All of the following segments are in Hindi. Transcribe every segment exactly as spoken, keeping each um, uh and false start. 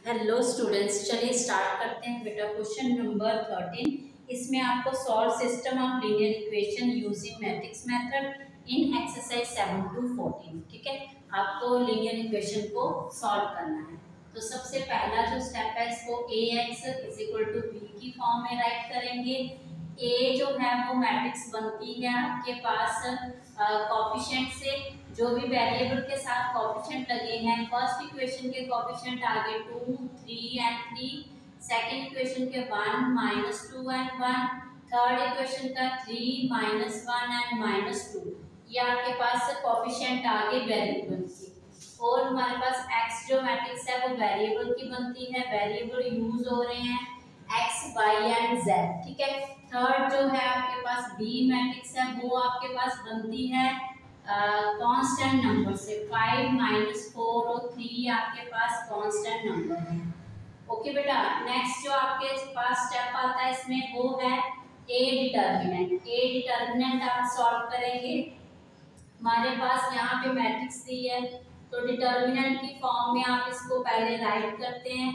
हेलो स्टूडेंट्स, चलिए स्टार्ट करते हैं बेटा। Question number thirteen. इसमें आपको solve system of linear equation using matrix method in exercise seven two fourteen. ठीक है, आपको लीनियर इक्वेशन को सॉल्व करना है। तो सबसे पहला जो स्टेप है, इसको A X is equal to B की फॉर्म में राइट करेंगे। ए जो है वो मैट्रिक्स बनती है आपके पास कॉफिशिएंट से, जो भी वेरिएबल के साथ कॉफिशिएंट लगे हैं। फर्स्ट इक्वेशन के कॉफिशिएंट आगे two, three and three, second equation के one, minus two and one, third equation का three, minus one and minus two. ये आपके पास कॉफिशिएंट आगे वेरिएबल की। और हमारे पास x जो मैट्रिक्स है वो वेरिएबल की बनती है। वेरिएबल यूज हो रहे हैं x, y एंड z। ठीक है, थर्ड जो है आपके पास b मैट्रिक्स है, वो आपके पास बनती है कांस्टेंट नंबर से। फाइव, माइनस फोर और थ्री आपके पास कांस्टेंट नंबर है। ओके बेटा, नेक्स्ट जो आपके पास स्टेप आता है इसमें वो है ए डिटर्मिनेंट। ए डिटर्मिनेंट आप सॉल्व करेंगे। हमारे पास यहाँ पे मैट्रिक्स दी है, तो डिटर्मिनेंट की फॉर्म में आप इसको पहले राइट करते हैं।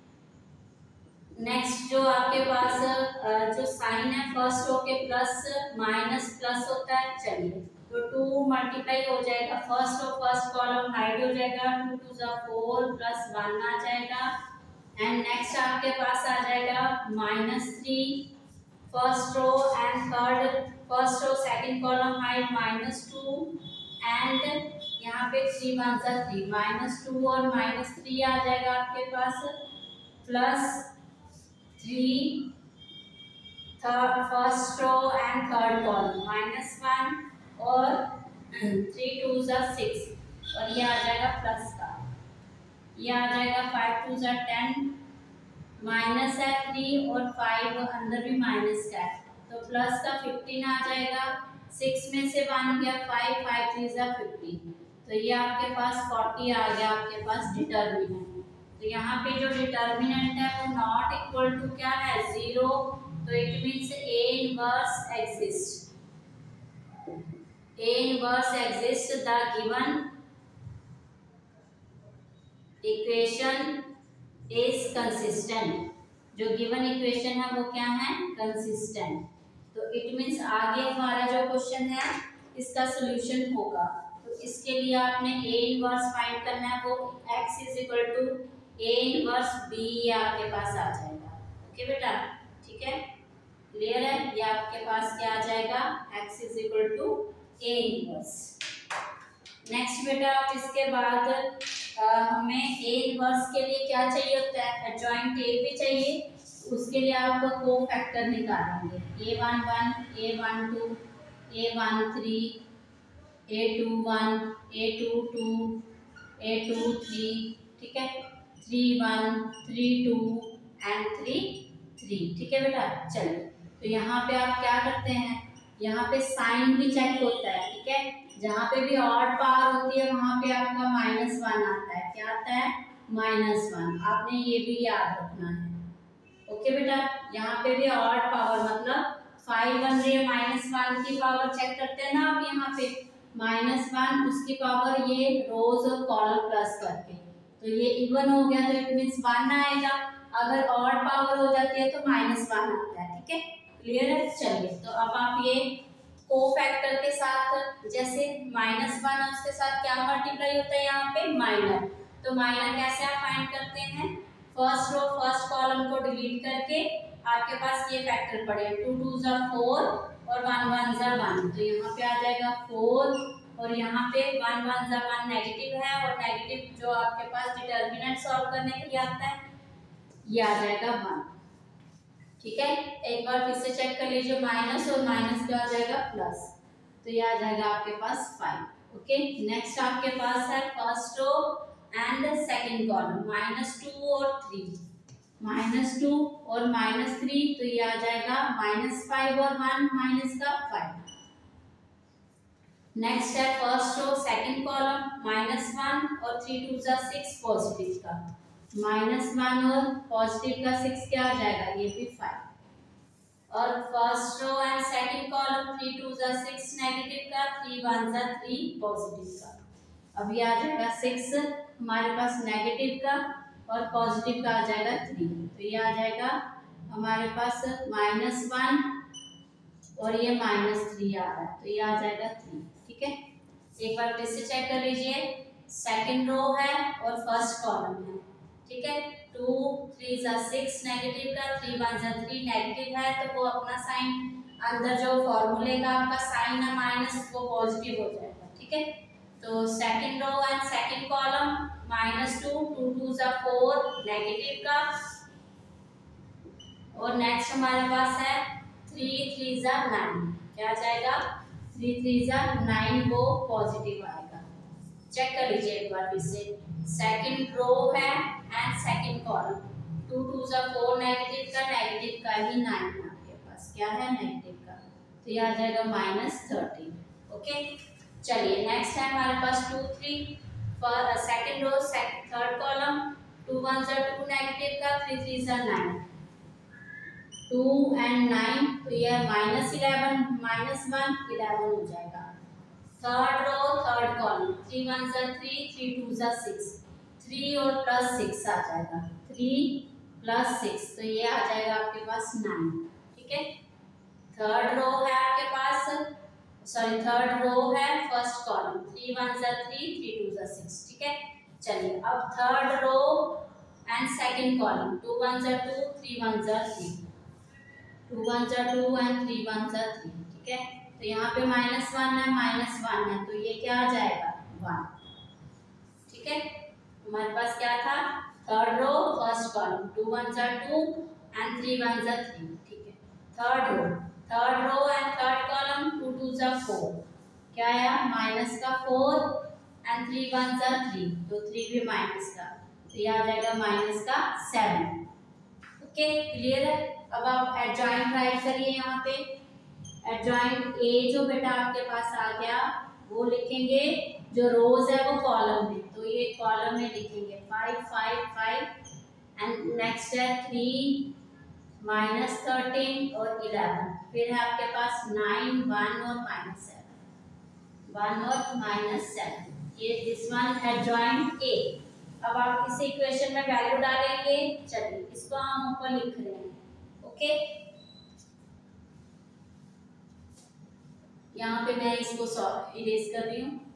नेक्स्ट जो आपके पास जो साइन है, फर्स्ट रो के प्लस माइनस प्लस होता है। चलिए, तो टू मल्टीप्लाई हो जाएगा, first row first column hide हो जाएगा, टू टू जा फोर प्लस वन आ जाएगा। एंड नेक्स्ट आपके पास आ जाएगा minus three, first row and third, first row second column hide minus two and यहाँ पे थ्री वन जा थ्री, माइनस टू और माइनस थ्री आ जाएगा आपके पास, plus three third first row and third column minus one और थ्री टू जा सिक्स और ये आ जाएगा प्लस का, ये आ जाएगा फाइव टू जा टेन, माइनस है थ्री और फाइव अंदर भी माइनस का है तो प्लस का फिफ्टीन आ जाएगा। सिक्स में से वन गया फाइव, फाइव थ्री जा फिफ्टीन, तो ये आपके पास फोर्टी आ गया आपके पास डिटर्मिनेंट। तो यहाँ पे जो डिटर्मिनेंट है वो नॉट इक्वल टू क्या है, जीरो। तो it means A inverse exist, A inverse exist the given equation is consistent. जो गिवन इक्वेशन है वो क्या है, कंसिस्टेंट। तो इट मीन्स आगे हमारा जो क्वेश्चन है इसका सॉल्यूशन होगा। तो इसके लिए आपने ए इनवर्स फाइंड करना है, वो x is equal to A inverse B, ये आपके पास आ जाएगा। ओके बेटा, ठीक है, क्लियर है। ये आपके पास क्या आ जाएगा, x is equal to A inverse. Next बेटा, आप इसके बाद आ, हमें ए इनवर्स के लिए क्या चाहिए होता है, एडजॉइंट ए भी चाहिए। उसके लिए आप को फैक्टर निकालेंगे, A one one, A one two, A one three, A two one, A two two, A two three, ठीक है, three one, three two and three three. ठीक है बेटा, चलिए, तो यहाँ पे आप क्या करते हैं, यहाँ पे साइन भी चेक होता है। ठीक है, जहाँ पे भी ऑड पावर होती है वहाँ पे आपका माइनस वन आता है। क्या आता है, माइनस वन। आपने ये भी याद रखना है। ओके बेटा, यहाँ पे भी ऑड पावर मतलब फाइव बन रही है, माइनस वन की पावर चेक करते हैं ना आप, यहाँ पे माइनस वन उसकी पावर ये रोज और कॉलम प्लस करके, तो ये इवन हो गया तो इट मीन्स वन आएगा। अगर ऑड पावर हो जाती है तो माइनस वन आता है। ठीक है, क्लियर है। चलिए, तो अब आप ये को फैक्टर के साथ, जैसे माइनस वन है उसके साथ क्या मल्टीप्लाई होता है यहाँ पे, माइनर। तो माइनर कैसे आप फाइंड करते हैं, फर्स्ट रो फर्स्ट कॉलम को डिलीट करके आपके पास ये फैक्टर पड़े, टू टू जा फोर और वन वन जा वन, तो यहाँ पे आ जाएगा फोर और यहाँ पे वन वन जा वन नेगेटिव है और नेगेटिव जो आपके पास डिटर्मिनेंट सॉल्व करने के लिए आता है ये आ जाएगा वन। ठीक है, एक बार फिर से चेक कर लीजिए, माइनस और माइनस क्या आ जाएगा, प्लस, तो ये आ जाएगा आपके पास फाइव। ओके, नेक्स्ट आपके पास है first row and second column, minus two और थ्री, माइनस टू और माइनस थ्री, तो ये आ जाएगा माइनस फाइव और वन माइनस का फाइव। नेक्स्ट है first row second column, minus one और थ्री टू जा सिक्स पॉजिटिव का, माइनस वन और पॉजिटिव का सिक्स क्या आ जाएगा, ये भी फाइव। और first row and second column, three two जा सिक्स नेगेटिव का, थ्री वन जा थ्री पॉजिटिव का। अब ये आ जाएगा सिक्स हमारे पास नेगेटिव का और पॉजिटिव का आ जाएगा थ्री। तो ये आ जाएगा हमारे पास माइनस वन और ये माइनस थ्री आ रहा है, तो ये आ जाएगा थ्री। ठीक है, एक बार फिर से चेक कर लीजिए। सेकंड रो है और फर्स्ट कॉलम है। ठीक है, टू थ्री जा सिक्स नेगेटिव का, थ्री वन जा थ्री नेगेटिव है, तो वो अपना साइन अंदर जो फॉर्मूले का आपका साइन है माइनस, वो पॉजिटिव हो जाएगा। ठीक है, तो second row and second column minus two, two two जा फोर नेगेटिव का, और नेक्स्ट हमारे पास है थ्री थ्री जा नाइन, क्या आ जाएगा थ्री थ्री जा नाइन, वो पॉजिटिव आएगा। चेक कर लीजिए एक बार फिर से। सेकंड रो है and second column, two two जा फोर नेगेटिव का, नेगेटिव का ही नाइन आपके पास क्या है नेगेटिव का, तो ये आ जाएगा माइनस थर्टीन। ओके, चलिए नेक्स्ट है हमारे पास two three, second row third column, two one जा टू नेगेटिव का, थ्री थ्री जा नाइन, टू एंड नाइन, तो ये minus eleven, minus one eleven हो जाएगा। Third row third column, three one जा थ्री, थ्री टू जा सिक्स, थ्री और प्लस सिक्स आ जाएगा, थ्री प्लस सिक्स, तो ये आ जाएगा आपके पास नाइन। ठीक है, थर्ड रो है आपके पास, सॉरी थर्ड रो है फर्स्ट कॉलम, थ्री वन जा थ्री, थ्री टू जा सिक्स। ठीक है, चलिए अब third row and second column, two one जा टू, थ्री वन जा थ्री, टू वन जा टू एंड थ्री वन जा थ्री। ठीक है, तो यहाँ पे माइनस वन है, माइनस वन है, तो ये क्या आ जाएगा वन। ठीक है, हमारे पास क्या था third row first column, two one जा टू एंड थ्री वन जा थ्री। ठीक है, third row third row and third column, two two जा फोर, क्या आया माइनस का फोर एंड थ्री वन जा थ्री, तो थ्री भी माइनस का, तो ये आ जाएगा माइनस का सेवन। ओके, क्लियर है। अब आप एडजॉइंट राइट करिए। यहाँ पे एडजॉइंट ए जो बेटा आपके पास आ गया वो लिखेंगे, जो रोज है वो कॉलम में, तो ये कॉलम में लिखेंगे five five five, and next है थ्री माइनस थर्टीन और इलेवन, फिर है आपके पास नाइन वन और माइनस सेवन, वन और माइनस सेवन, ये दिस वन एडजॉइंट ए। अब आप इस इक्वेशन में वैल्यू डालेंगे। चलिए इसको हम ऊपर लिख रहे हैं। ओके, यहाँ पे मैं इसको इरेज कर रही हूँ।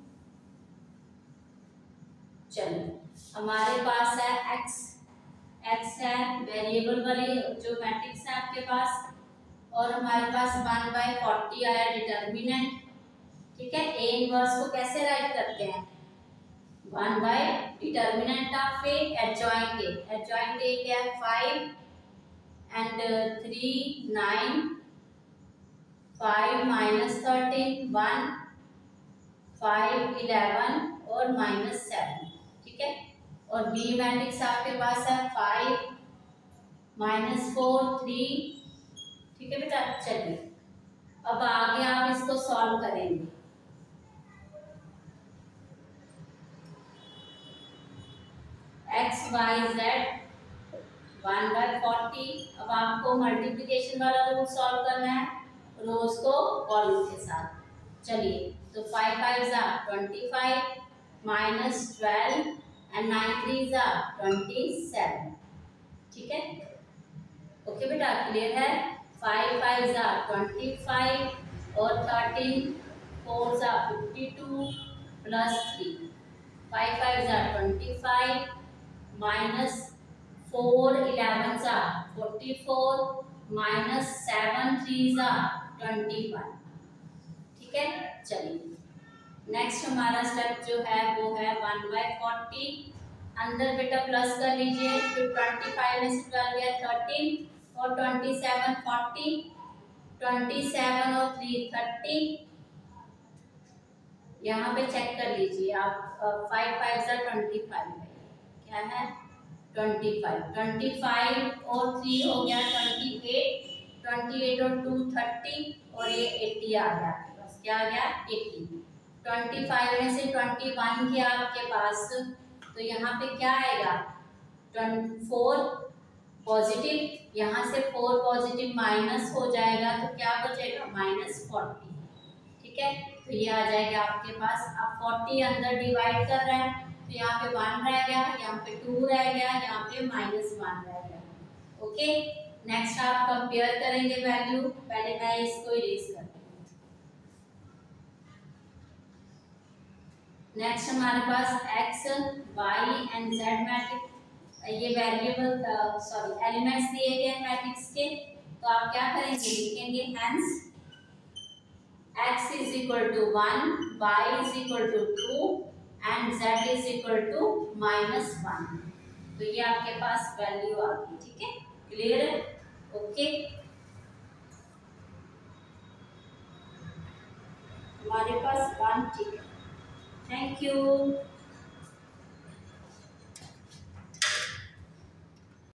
चलिए हमारे पास है x, x है वेरिएबल वाली जो मैट्रिक्स है आपके पास, और हमारे पास वन बाय फोर्टी आया डिटर्मिनेंट। ठीक है, ए इनवर्स को कैसे राइट करते हैं, one by determinant of A adjoint A, adjoint A क्या है five and three nine, five minus thirteen one, five eleven और माइनस सेवन। ठीक है, और बी मैट्रिक्स आपके पास है फाइव माइनस फोर थ्री। ठीक है बेटा, चलिए अब आगे आप इसको सॉल्व करेंगे। X Y Z one by forty, अब आपको मल्टीप्लिकेशन वाला रूल सॉल्व करना है रोज को कॉलम के साथ। चलिए तो फाइव फाइव जा twenty five minus twelve and nine three जा ट्वेंटी सेवन। ठीक है, ओके बेटा, क्लियर है। फाइव फाइव जा ट्वेंटी फाइव और थर्टीन फोर जा fifty two plus three, five five जा twenty five minus four eleven जा forty four minus seven three जा ट्वेंटी वन। ठीक है, चलिए नेक्स्ट हमारा स्टेप जो है वो है वन बाय फोर्टी, अंदर बेटा प्लस कर लीजिए, फिर ट्वेंटी फाइव में से ट्वेल्व गया थर्टीन और twenty seven forty, twenty seven और थ्री थर्टी। यहाँ पे चेक कर लीजिए आप, फाइव फाइव जा ट्वेंटी फाइव है, क्या है ट्वेंटी फाइव, ट्वेंटी फाइव और थ्री हो गया ट्वेंटी एट, ट्वेंटी एट और टू थर्टी और ये एट्टी आ गया आपके पास, क्या आ गया एट्टी। ट्वेंटी फाइव में से ट्वेंटी वन किया आपके पास, तो यहाँ पे क्या आएगा फोर पॉजिटिव, यहाँ से फोर पॉजिटिव माइनस हो जाएगा तो क्या बचेगा माइनस फोर्टी। ठीक है, तो ये आ जाएगा आपके पास। अब फोर्टी अंदर डिवाइड कर रहा है तो यहाँ पे वन रह गया, यहाँ पे टू रह गया, यहाँ पे माइनस वन रह गया। ओके, नेक्स्ट आप कंपेयर करेंगे वैल्यू। पहले मैं इसको इरेज करती हूँ। नेक्स्ट हमारे पास x, y and z matrix, ये वेरिएबल सॉरी एलिमेंट्स दिए गए मैट्रिक्स के। तो आप क्या करेंगे, लिखेंगे hence x is equal to one, y is equal to two and z is equal to minus one. तो ये आपके पास वैल्यू आ गई। ठीक है, क्लियर है? ओके, हमारे पास वन। ठीक है, थैंक यू।